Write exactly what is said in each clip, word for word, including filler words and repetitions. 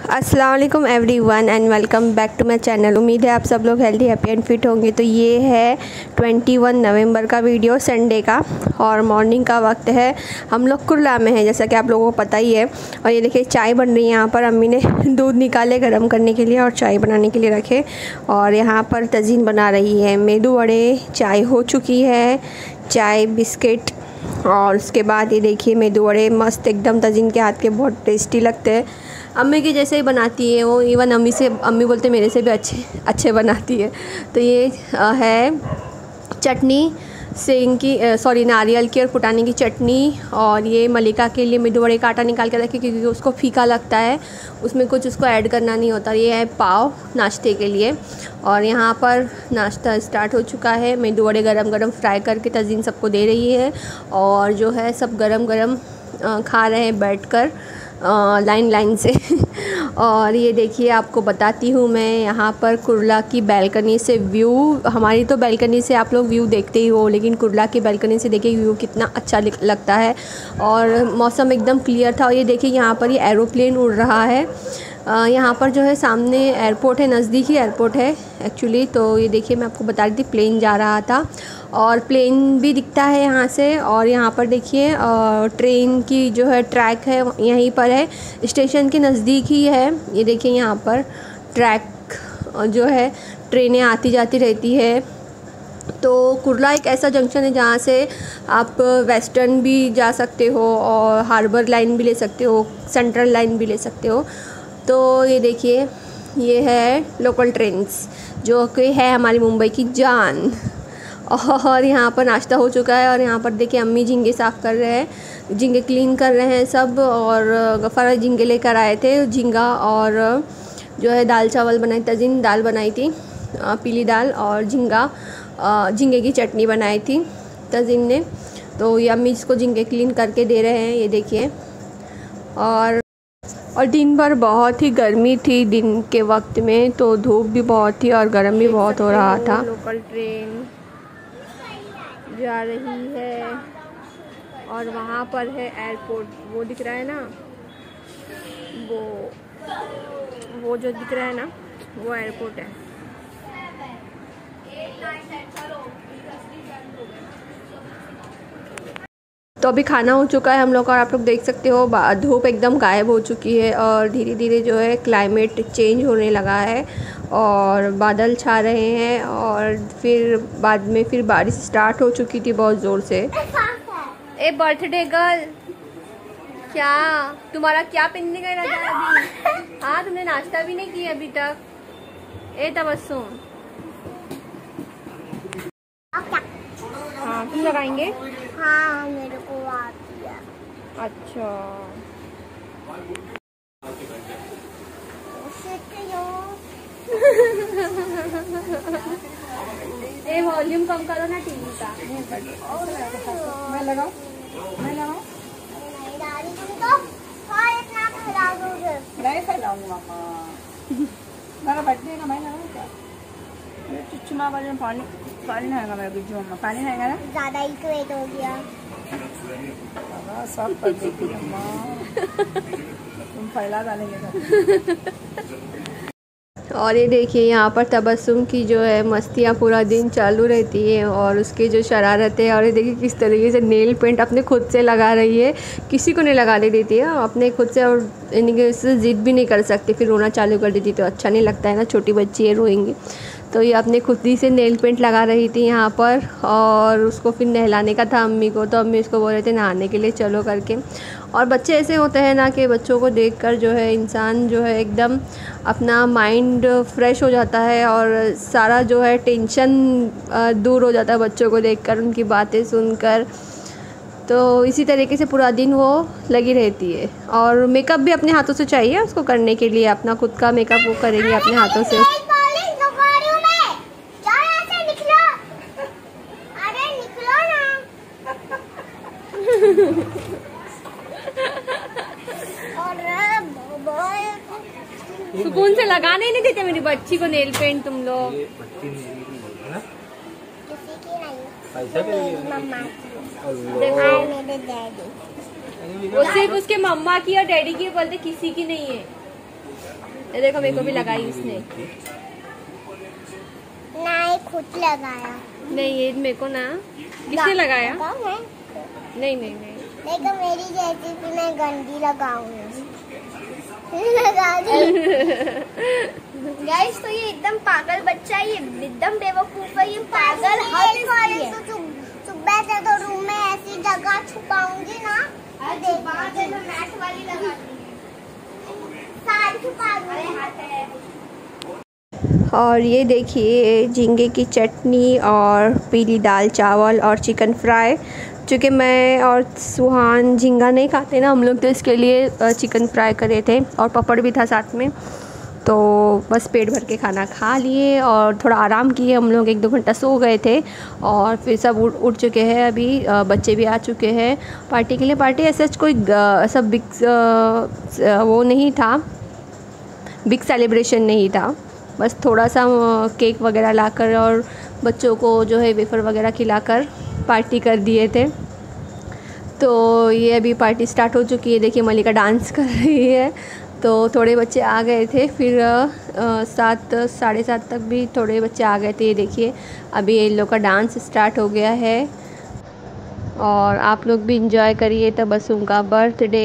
अस्सलाम वालेकुम everyone and welcome back to my channel. उम्मीद है आप सब लोग हेल्दी हैप्पी एंड फिट होंगे। तो ये है इक्कीस नवंबर का वीडियो, संडे का, और मॉर्निंग का वक्त है। हम लोग कुर्ला में हैं जैसा कि आप लोगों को पता ही है। और ये देखिए चाय बन रही है। यहाँ पर अम्मी ने दूध निकाले गर्म करने के लिए और चाय बनाने के लिए रखे। और यहाँ पर तज़ीन बना रही है मेदू वड़े। चाय हो चुकी है, चाय बिस्किट, और उसके बाद ये देखिए मेदू वड़े मस्त एकदम तज़ीन के हाथ के बहुत टेस्टी लगते हैं। अम्मी के जैसे ही बनाती है वो, इवन अम्मी से अम्मी बोलते मेरे से भी अच्छे अच्छे बनाती है। तो ये है चटनी, सेंग की सॉरी नारियल की और फुटाने की चटनी। और ये मलिका के लिए मेदू वड़े का आटा निकाल के रखे क्योंकि उसको फीका लगता है, उसमें कुछ उसको ऐड करना नहीं होता। ये है पाव नाश्ते के लिए। और यहाँ पर नाश्ता स्टार्ट हो चुका है। मेदू वड़े गरम गरम फ्राई करके तज़ीन सबको दे रही है। और जो है सब गरम गरम खा रहे हैं बैठकर लाइन लाइन से। और ये देखिए आपको बताती हूँ मैं यहाँ पर कुर्ला की बैल्कनी से व्यू। हमारी तो बैल्कनी से आप लोग व्यू देखते ही हो, लेकिन कुर्ला की बैल्कनी से देखिए व्यू कितना अच्छा लगता है। और मौसम एकदम क्लियर था। और ये देखिए यहाँ पर ये एरोप्लेन उड़ रहा है। यहाँ पर जो है सामने एयरपोर्ट है, नज़दीकी एयरपोर्ट है एक्चुअली। तो ये देखिए मैं आपको बता रही थी प्लेन जा रहा था और प्लेन भी दिखता है यहाँ से। और यहाँ पर देखिए ट्रेन की जो है ट्रैक है यहीं पर है, स्टेशन के नज़दीक ही है। ये देखिए यहाँ पर ट्रैक जो है ट्रेनें आती जाती रहती है। तो कुर्ला एक ऐसा जंक्शन है जहाँ से आप वेस्टर्न भी जा सकते हो और हार्बर लाइन भी ले सकते हो, सेंट्रल लाइन भी ले सकते हो। तो ये देखिए ये है लोकल ट्रेन्स जो कि है हमारी मुंबई की जान। और यहाँ पर नाश्ता हो चुका है। और यहाँ पर देखिए अम्मी झींगे साफ़ कर रहे हैं, झींगे क्लीन कर रहे हैं सब। और गफ़ारा झींगे लेकर आए थे, झींगा और जो है दाल चावल बनाई, तज़ीन दाल बनाई थी पीली दाल, और झींगा झींगे की चटनी बनाई थी तज़ीन ने। तो ये अम्मी इसको झींगे क्लीन करके दे रहे हैं, ये देखिए। और और दिन भर बहुत ही गर्मी थी दिन के वक्त में, तो धूप भी बहुत थी और गर्म भी बहुत हो रहा था। लोकल ट्रेन जा रही है और वहाँ पर है एयरपोर्ट, वो दिख रहा है ना, वो वो जो दिख रहा है ना वो एयरपोर्ट है। तो अभी खाना हो चुका है हम लोग का, और आप लोग देख सकते हो धूप एकदम गायब हो चुकी है और धीरे धीरे जो है क्लाइमेट चेंज होने लगा है और बादल छा रहे हैं। और फिर बाद में फिर बारिश स्टार्ट हो चुकी थी बहुत ज़ोर से। ए बर्थडे गर्ल, क्या तुम्हारा क्या पहनने का इरादा है अभी? हाँ, तुमने नाश्ता भी नहीं किया अभी तक। ए तबस्सुम, हाँ तुम लगाएंगे? हाँ मेरे को आती है। अच्छा ए वॉल्यूम कम करो ना टीवी का। मैं लगाऊं? मैं लगाऊं? नहीं दादी, तुम तो और इतना फैला दोगे। नहीं फैलाऊंगा मामा। मेरा बर्थडे का मैं लगाऊं क्या? मेरे चुच्चुमा वाले में पानी पानी नहाएगा मेरा गुज्जू मम्मा, पानी नहाएगा ना? ज़्यादा ही क्वेट हो गया। बाबा सब कर देती अम्मा। तुम फैला डालेंगे। और ये देखिए यहाँ पर तबस्सुम की जो है मस्तियाँ पूरा दिन चालू रहती है और उसकी जो शरारत है। और ये देखिए किस तरीके से नेल पेंट अपने खुद से लगा रही है, किसी को नहीं लगाने देती है अपने खुद से। और यानी उससे ज़िद भी नहीं कर सकती, फिर रोना चालू कर देती तो अच्छा नहीं लगता है ना, छोटी बच्ची है रोएंगी। तो ये अपने खुद ही से नेल पेंट लगा रही थी यहाँ पर। और उसको फिर नहलाने का था अम्मी को, तो अम्मी उसको बोल रहे थे नहाने के लिए चलो करके। और बच्चे ऐसे होते हैं ना कि बच्चों को देखकर जो है इंसान जो है एकदम अपना माइंड फ्रेश हो जाता है और सारा जो है टेंशन दूर हो जाता है बच्चों को देखकर, उनकी बातें सुनकर। तो इसी तरीके से पूरा दिन वो लगी रहती है। और मेकअप भी अपने हाथों से चाहिए उसको करने के लिए, अपना खुद का मेकअप वो करेगी अपने हाथों से। सुकून से लगाने नहीं देते मेरी बच्ची को नेल पेंट तुम लोग। वो सिर्फ उसके मम्मा की और डैडी की, बोलते किसी की नहीं है। ये देखो मेरे को भी लगाई इसने। नहीं खुद लगाया। नहीं ये मेरे को ना किसने लगाया? नहीं नहीं नहीं लेकिन मेरी जैसी भी मैं गंदी लगाऊंगी। लगा दी। गाइस तो ये एकदम पागल बच्चा है, ये एकदम बेवकूफ है, ये पागल हद इसकी है। सुबह से तो रूम में ऐसी जगह छुपाऊंगी ना, मैं मैट वाली लगा सारी छुपा दूंगी। और ये देखिए झींगे की चटनी और पीली दाल चावल और चिकन फ्राई। चूँकि मैं और सुहान झींगा नहीं खाते ना हम लोग, तो इसके लिए चिकन फ्राई करे थे और पापड़ भी था साथ में। तो बस पेट भर के खाना खा लिए और थोड़ा आराम किए हम लोग, एक दो घंटा सो गए थे और फिर सब उठ उठ चुके हैं। अभी बच्चे भी आ चुके हैं पार्टी के लिए। पार्टी ऐसा कोई सब बिग वो नहीं था, बिग सेलिब्रेशन नहीं था, बस थोड़ा सा केक वगैरह लाकर और बच्चों को जो है वेफर वगैरह खिलाकर पार्टी कर दिए थे। तो ये अभी पार्टी स्टार्ट हो चुकी है। देखिए मलिका डांस कर रही है। तो थोड़े बच्चे आ गए थे, फिर सात साढ़े सात तक भी थोड़े बच्चे आ गए थे। ये देखिए अभी ये लोग का डांस स्टार्ट हो गया है और आप लोग भी इंजॉय करिए तबस्सुम का बर्थडे।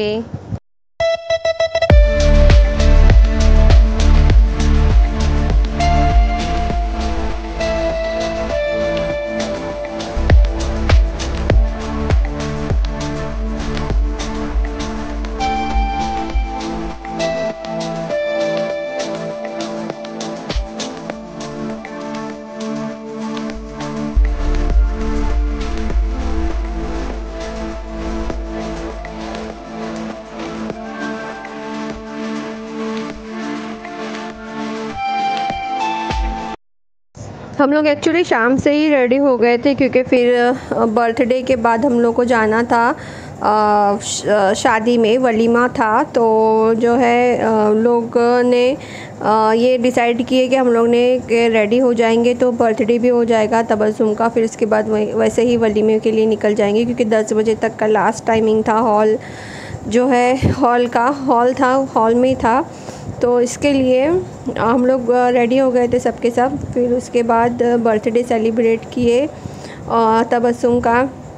हम लोग एक्चुअली शाम से ही रेडी हो गए थे क्योंकि फिर बर्थडे के बाद हम लोग को जाना था शादी में, वलीमा था। तो जो है लोग ने ये डिसाइड किए कि हम लोग ने रेडी हो जाएंगे तो बर्थडे भी हो जाएगा तबस्सुम का, फिर उसके बाद वैसे ही वलीमे के लिए निकल जाएंगे क्योंकि दस बजे तक का लास्ट टाइमिंग था। हॉल जो है हॉल का हॉल था, हॉल में ही था। तो इसके लिए हम लोग रेडी हो गए थे सबके सब। फिर उसके बाद बर्थडे सेलिब्रेट किए तबस्सुम का।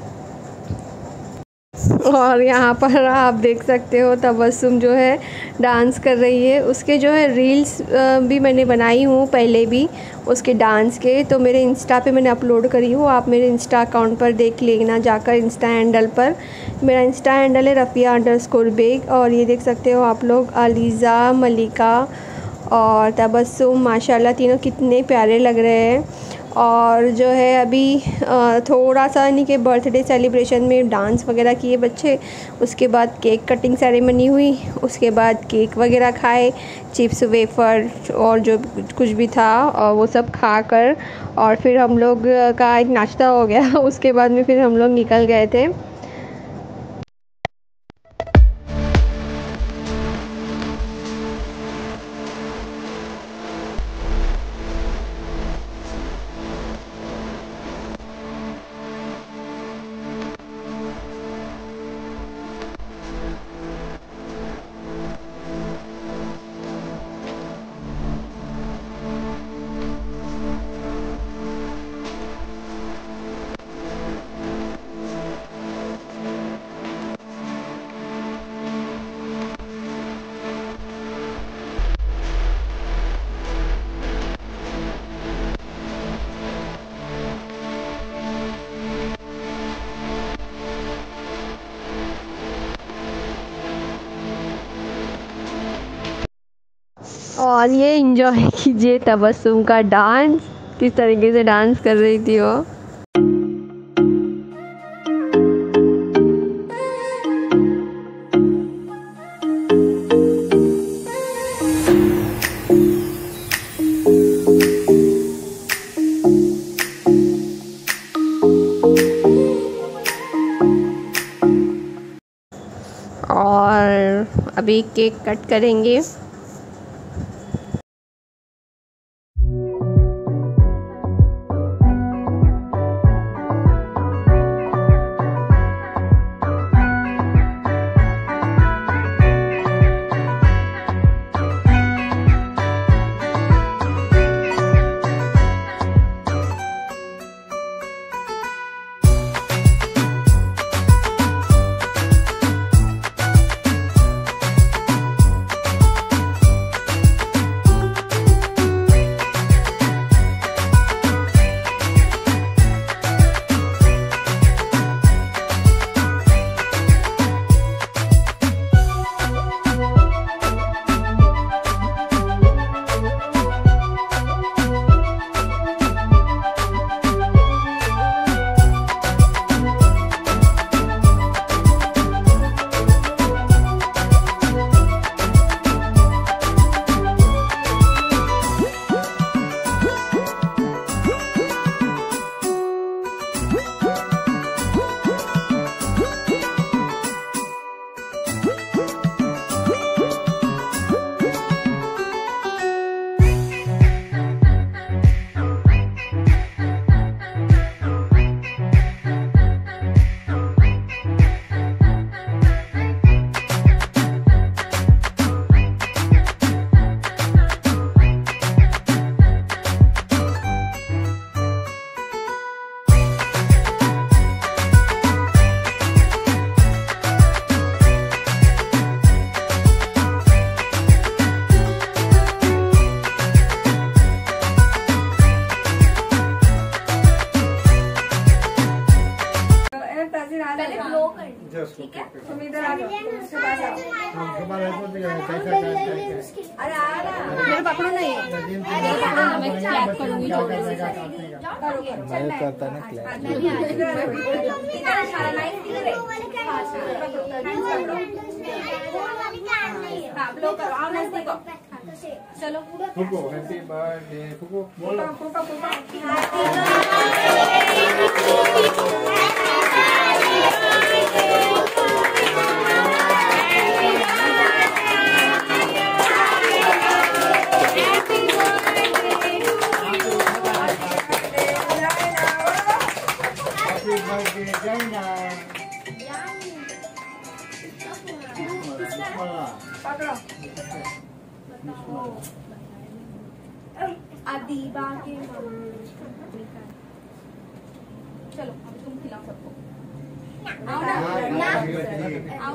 और यहाँ पर आप देख सकते हो तबस्सुम जो है डांस कर रही है। उसके जो है रील्स भी मैंने बनाई हूँ पहले भी उसके डांस के, तो मेरे इंस्टा पे मैंने अपलोड करी हूँ। आप मेरे इंस्टा अकाउंट पर देख लेना जाकर, इंस्टा हैंडल पर। मेरा इंस्टा हैंडल है रफ़िया अंडर स्कोर बेग। और ये देख सकते हो आप लोग अलीज़ा, मलिका और तबस्सुम माशाल्लाह तीनों कितने प्यारे लग रहे हैं। और जो है अभी थोड़ा सा इन्हीं के बर्थडे सेलिब्रेशन में डांस वगैरह किए बच्चे। उसके बाद केक कटिंग सेरेमनी हुई, उसके बाद केक वगैरह खाए, चिप्स वेफ़र और जो कुछ भी था और वो सब खाकर और फिर हम लोग का एक नाश्ता हो गया। उसके बाद में फिर हम लोग निकल गए थे। और ये एंजॉय कीजिए तबस्सुम का डांस, किस तरीके से डांस कर रही थी वो। और अभी केक कट करेंगे। मेरे पकड़ो नहीं, मैं क्लैप करूंगी छोटे से। मैं करता ना क्लैप। चलो फुको, हैप्पी बर्थडे फुको बोलो। अदीबा के चलो अब तुम खिलाओ सबको। आओ ना, आओ।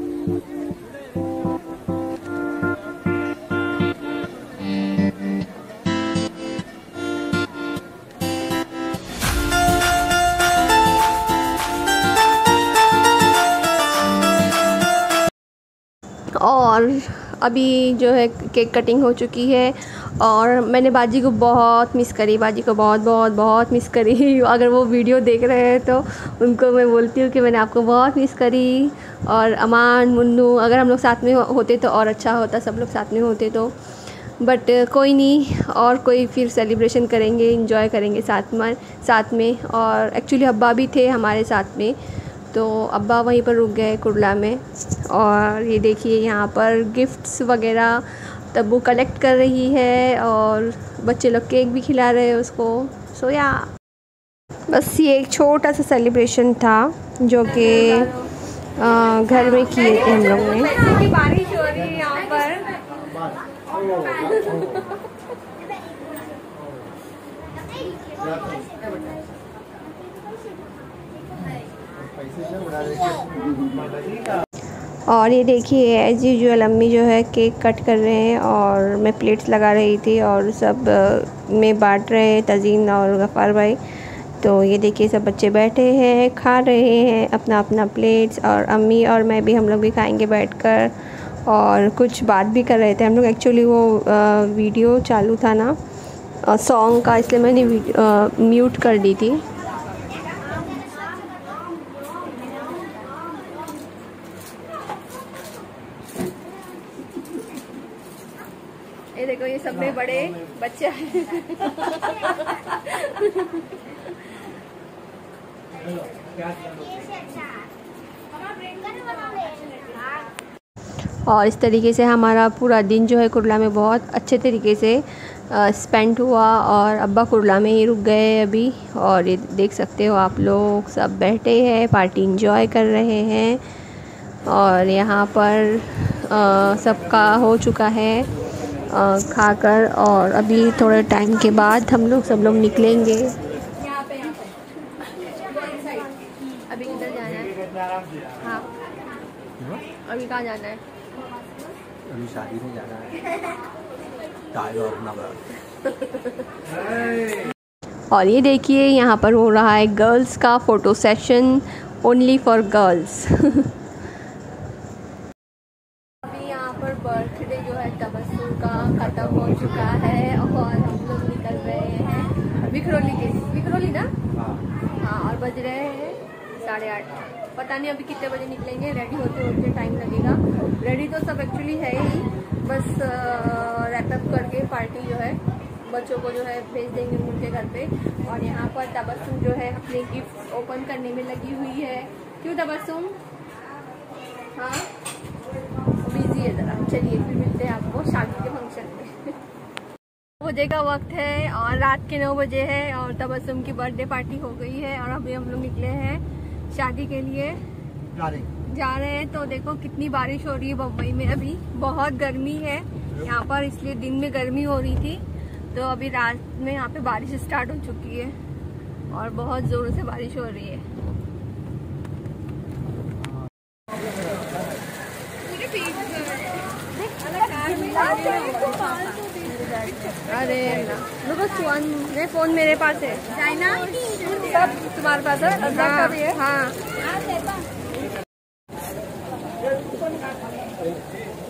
और अभी जो है केक कटिंग हो चुकी है और मैंने बाजी को बहुत मिस करी, बाजी को बहुत बहुत बहुत मिस करी। अगर वो वीडियो देख रहे हैं तो उनको मैं बोलती हूँ कि मैंने आपको बहुत मिस करी। और अमान, मुन्नू, अगर हम लोग साथ में होते तो और अच्छा होता, सब लोग साथ में होते तो। बट कोई नहीं, और कोई फिर सेलिब्रेशन करेंगे, इंजॉय करेंगे साथ में साथ में और एक्चुअली अब्बा भी थे हमारे साथ में, तो अब्बा वहीं पर रुक गए कुर्ला में। और ये देखिए यहाँ पर गिफ्ट्स वगैरह तब वो कलेक्ट कर रही है और बच्चे लोग केक भी खिला रहे हैं उसको। सो या बस ये एक छोटा सा सेलिब्रेशन था जो कि घर में किए थे हम लोग ने। बारिश हो रही है यहाँ पर। और ये देखिए एज यूजुअल अम्मी जो है केक कट कर रहे हैं और मैं प्लेट्स लगा रही थी और सब में बांट रहे हैं तजीन और गफ़ार भाई। तो ये देखिए सब बच्चे बैठे हैं, खा रहे हैं अपना अपना प्लेट्स, और अम्मी और मैं भी, हम लोग भी खाएंगे बैठकर। और कुछ बात भी कर रहे थे हम लोग। एक्चुअली वो आ, वीडियो चालू था ना सॉन्ग का, इसलिए मैंने म्यूट कर दी थी। ये देखो ये सब में बड़े बच्चे और इस तरीके से हमारा पूरा दिन जो है कुर्ला में बहुत अच्छे तरीके से स्पेंड हुआ। और अब्बा कुर्ला में ही रुक गए अभी, और ये देख सकते हो आप लोग सब बैठे हैं, पार्टी एंजॉय कर रहे हैं। और यहाँ पर सबका हो चुका है खाकर, और अभी थोड़े टाइम के बाद हम लोग सब लोग निकलेंगे। यहाँ पे अभी किधर जाना है? हाँ अभी कहाँ जाना है? अभी शादी में जाना है टाइगर और ये देखिए यहाँ पर हो रहा है गर्ल्स का photo session, only for girls. अभी यहाँ पर बर्थडे जो है तबस्सुम का ख़त्म हो चुका है और हम लोग निकल रहे हैं विक्रोली के, विक्रोली ना? हाँ, और बज रहे हैं साढ़े आठ। पता नहीं अभी कितने बजे निकलेंगे, रेडी होते होते टाइम लगेगा। रेडी तो सब एक्चुअली है ही, बस रैपअप करके पार्टी जो है बच्चों को जो है भेज देंगे उनके घर पे। और यहाँ पर तबस्सुम जो है अपने गिफ्ट ओपन करने में लगी हुई है। क्यों तबस्सुम? हाँ बिजी है ज़रा। चलिए फिर मिलते हैं आपको शादी के फंक्शन में। नौ बजे का वक्त है और रात के नौ बजे है और तबस्सुम की बर्थडे पार्टी हो गई है और अभी हम लोग निकले हैं शादी के लिए जा रहे हैं। तो देखो कितनी बारिश हो रही है बम्बई में, अभी बहुत गर्मी है यहाँ पर, इसलिए दिन में गर्मी हो रही थी तो अभी रात में यहाँ पे बारिश स्टार्ट हो चुकी है और बहुत जोरों से बारिश हो रही है। अरे रुको सुहान, मेरे फोन मेरे पास है, चाइना सब तुम्हारे पास है? हाँ, भी है? हाँ।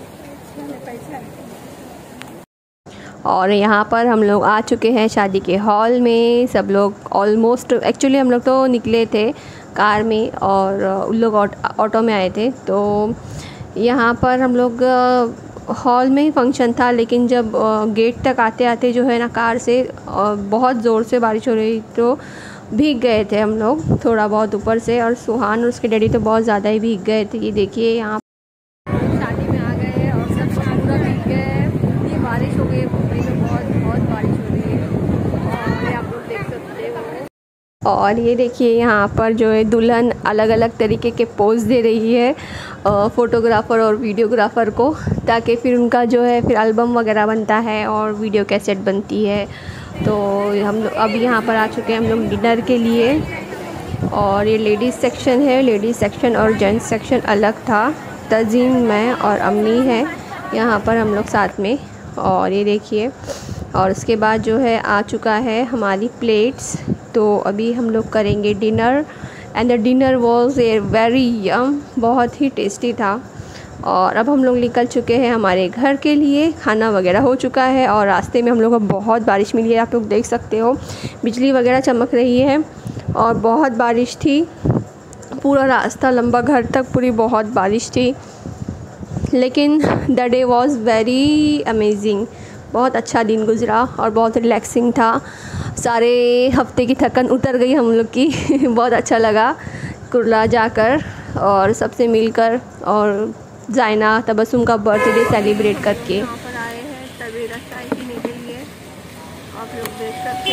और यहाँ पर हम लोग आ चुके हैं शादी के हॉल में। सब लोग ऑलमोस्ट, एक्चुअली हम लोग तो निकले थे कार में और उन लोग ऑटो में आए थे। तो यहाँ पर हम लोग हॉल में ही फंक्शन था, लेकिन जब गेट तक आते आते जो है ना कार से बहुत ज़ोर से बारिश हो रही, तो भीग गए थे हम लोग थोड़ा बहुत ऊपर से। और सुहान और उसके डैडी तो बहुत ज़्यादा ही भीग गए थे। ये देखिए यहाँ शादी में आ गए और सब पूरा भीग गए। ये बारिश हो गई, मुंबई में बहुत बहुत बारिश हो रही है और आप लोग देख सकते हो। और ये देखिए यहाँ पर जो है दुल्हन अलग अलग तरीके के पोज दे रही है फ़ोटोग्राफ़र और वीडियोग्राफ़र को, ताकि फिर उनका जो है फिर एल्बम वगैरह बनता है और वीडियो कैसेट बनती है। तो हम लोग अब यहाँ पर आ चुके हैं हम लोग डिनर के लिए। और ये लेडीज़ सेक्शन है, लेडीज़ सेक्शन और जेंट्स सेक्शन अलग था। तज़ीम, मैं और अम्मी है यहाँ पर हम लोग साथ में। और ये देखिए, और उसके बाद जो है आ चुका है हमारी प्लेट्स। तो अभी हम लोग करेंगे dinner and the dinner was a very yum, बहुत ही टेस्टी था। और अब हम लोग निकल चुके हैं हमारे घर के लिए। खाना वगैरह हो चुका है और रास्ते में हम लोग को बहुत बारिश मिली है। आप लोग देख सकते हो बिजली वगैरह चमक रही है और बहुत बारिश थी। पूरा रास्ता लंबा घर तक पूरी बहुत बारिश थी, लेकिन the day was very amazing. बहुत अच्छा दिन गुज़रा और बहुत रिलैक्सिंग था। सारे हफ्ते की थकन उतर गई हम लोग की। बहुत अच्छा लगा कुर्ला जाकर और सबसे मिलकर और जायना तबस्सुम का बर्थडे सेलिब्रेट करके। यहाँ पर आए हैं तबेला चाय पीने के लिए, आप लोग देख सकते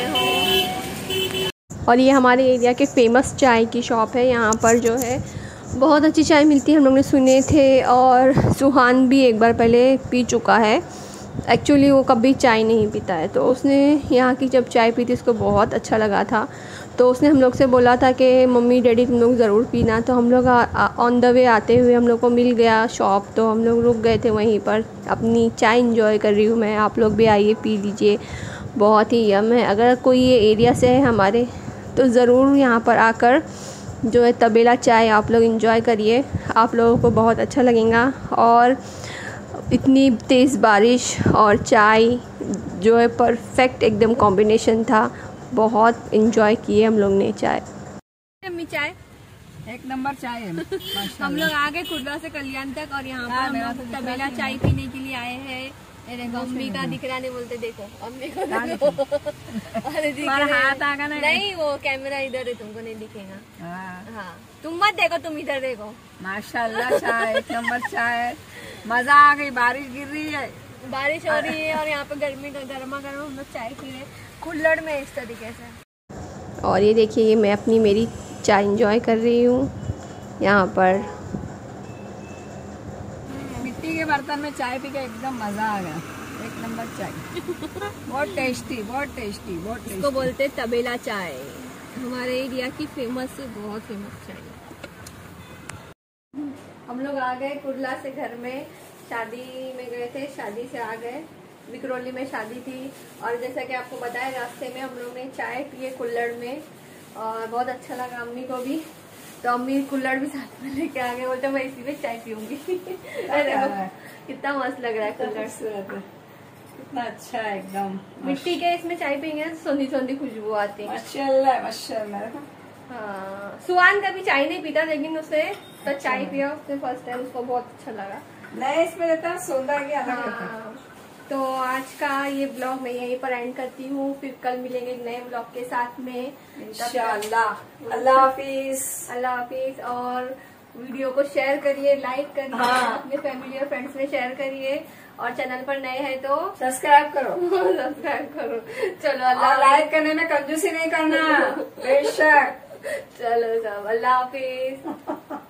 हो। और ये हमारे एरिया के फेमस चाय की शॉप है। यहाँ पर जो है बहुत अच्छी चाय मिलती है, हम लोग ने सुने थे। और सुहान भी एक बार पहले पी चुका है। एक्चुअली वो कभी चाय नहीं पीता है, तो उसने यहाँ की जब चाय पी थी उसको बहुत अच्छा लगा था। तो उसने हम लोग से बोला था कि मम्मी डैडी तुम लोग ज़रूर पीना। तो हम लोग ऑन द वे आते हुए हम लोग को मिल गया शॉप, तो हम लोग रुक गए थे वहीं पर। अपनी चाय इंजॉय कर रही हूँ मैं, आप लोग भी आइए पी लीजिए, बहुत ही यम है। अगर कोई ये एरिया से है हमारे तो ज़रूर यहाँ पर आकर जो है तबेला चाय आप लोग इंजॉय करिए, आप लोगों को बहुत अच्छा लगेगा। और इतनी तेज़ बारिश और चाय जो है परफेक्ट एकदम कॉम्बिनेशन था। बहुत इन्जॉय किए हम लोग ने चाय। अम्मी चाय एक नंबर चाय है। हम लोग आ गए कुर्ला से कल्याण तक और यहाँ पर हम लोग तबेला चाय पीने के लिए आए हैं। अम्मी का दिख रहा नहीं, बोलते देखो अम्मी को देखो। अरे दिख हाथ आगा नहीं, नहीं वो कैमरा इधर है, तुमको नहीं दिखेगा। हाँ तुम मत देखो, तुम इधर देखो। माशाल्लाह चाय एक नंबर चाय, मजा आ गई। बारिश गिर रही है, बारिश हो रही है और यहाँ पे गर्मी का गर्मा गर्म हम लोग चाय पी रहे हैं कुल्हड़ में इस तरीके से। और ये देखिए, ये मैं अपनी मेरी चाय इंजॉय कर रही हूँ यहाँ पर। मिट्टी के बर्तन में चाय पी के एकदम मजा आ गया, एक नंबर चाय। बहुत टेस्टी, बहुत टेस्टी, बहुत टेस्टी। इसको बोलते तबेला चाय, हमारे एरिया की फेमस, बहुत फेमस चाय। हम लोग आ गए कुर्ला से घर में, शादी में गए थे, शादी से आ गए। विक्रोली में शादी थी और जैसा कि आपको बताया रास्ते में हम लोग ने चाय पिए कुल्हड़ में और बहुत अच्छा लगा अम्मी को भी। तो अम्मी कुल्हड़ भी साथ में लेके आ गए, बोलते मैं इसी में चाय पीऊंगी। कितना मस्त लग रहा है कुल्हड़, कितना अच्छा है एकदम। मिट्टी के इसमें चाय पियेंगे तो सोंधी सोंधी खुशबू आती है। माशाल्लाह माशाल्लाह। हाँ, सुहान कभी चाय नहीं पीता, लेकिन उसने तो चाय पिया, उसने फर्स्ट टाइम, उसको बहुत अच्छा लगा। नहीं इसमें रहता सोंधा गया। हाँ, तो आज का ये ब्लॉग मैं यहीं पर एंड करती हूँ। फिर कल मिलेंगे एक नए ब्लॉग के साथ में इंशाअल्लाह। अल्लाह हाफिज। अल्लाह हाफिज। और वीडियो को शेयर करिए, लाइक करिए, हाँ। अपने फैमिली और फ्रेंड्स में शेयर करिए और चैनल पर नए हैं तो सब्सक्राइब करो। सब्सक्राइब करो। चलो अल्लाह, लाइक करने में कंजूसी नहीं करना बेशक। चलो सब, अल्लाह हाफिज।